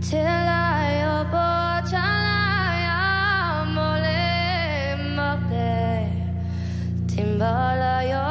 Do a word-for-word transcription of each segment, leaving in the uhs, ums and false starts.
Telaya Bochalaya Mole Morde Timbalaya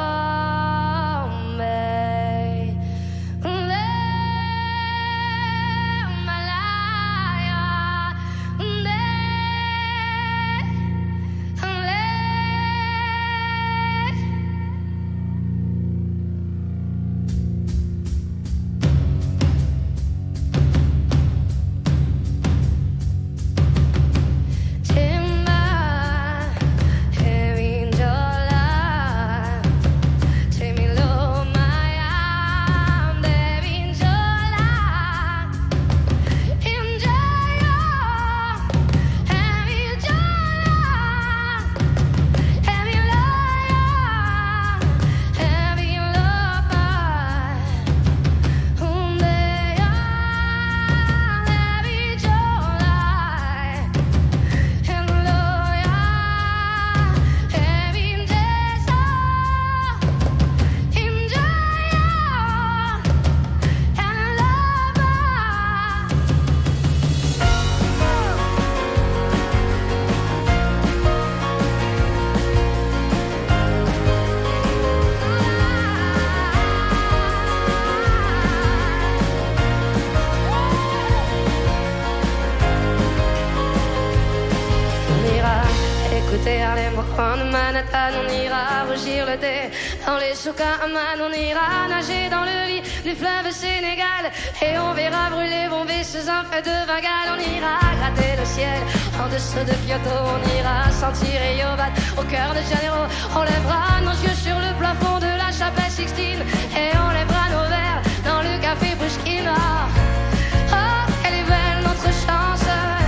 Manhattan, on ira rougir le thé dans les souks à Amman, on ira nager dans le lit du fleuve Sénégal et on verra brûler, bomber sous un feu de Bengale. On ira gratter le ciel en dessous de Kyoto, on ira sentir Yobat au cœur de Janeiro. On lèvera nos yeux sur le plafond de la chapelle Sixtine et on lèvera nos verres dans le café Pushkin. Oh, oh, elle est belle notre chance,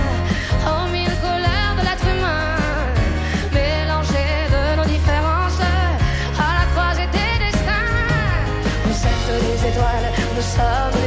oh mille couleurs de l'être humain. Des étoiles, nous sommes